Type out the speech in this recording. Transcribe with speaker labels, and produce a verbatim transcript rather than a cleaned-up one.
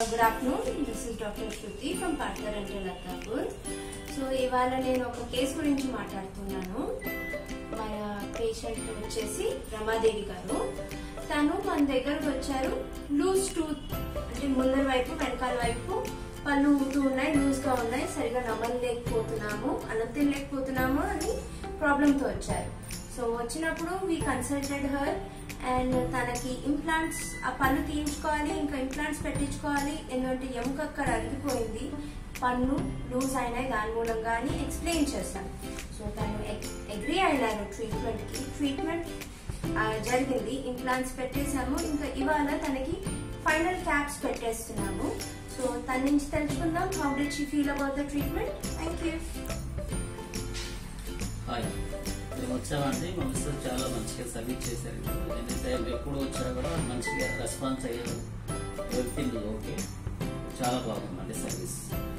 Speaker 1: Good afternoon. This is Doctor Shruti from Partha Dental Attapur. So, ఇవాళ నేను ఒక case గురించి మాట్లాడుతున్నాను. మన పేషెంట్ వచ్చేసి రమాదేవి గారు. తను మన దగ్గరకు వచ్చారు. లూజ్ టూత్ అంటే ముందర వైపు వెనకాల వైపు పళ్ళు ఊగుతూ ఉన్నాయి, లూజ్ గా ఉన్నాయి, సరిగా నమ్మలేకపోతున్నాము, అన్నం తినలేకపోతున్నాము అని ప్రాబ్లంతో వచ్చారు. సో వచ్చినప్పుడు వీ కన్సల్టెడ్ హర్ అండ్ తనకి ఇంప్లాంట్స్ ఆ పళ్ళు తీయించుకోవాలి, ఇంకా ఇంప్లాంట్స్ పెట్టించుకోవాలి, ఎందుకంటే ఎముక అక్కడ అరిగిపోయింది, పన్ను లూజ్ అయినాయి దాని మూలంగా అని ఎక్స్ప్లెయిన్ చేస్తాను. సో తను అగ్రీ అయినారు ట్రీట్మెంట్ కి. ట్రీట్మెంట్ జరిగింది, ఇంప్లాంట్స్ పెట్టేసాము. ఇంకా ఇవాళ తనకి ఫైనల్ క్యాప్స్ పెట్టేస్తున్నాము. సో తన నుంచి తెలుసుకుందాం how did she feel about the treatment. Thank you.
Speaker 2: మేము వచ్చామండి, మా మిస్టర్ చాలా మంచిగా సర్వీస్ చేశారు. ఎనీ టైం ఎప్పుడు వచ్చా కూడా మంచిగా రెస్పాన్స్ అయ్యారు. ఎవ్రీథింగ్ ఓకే, చాలా బాగుందండి సర్వీస్.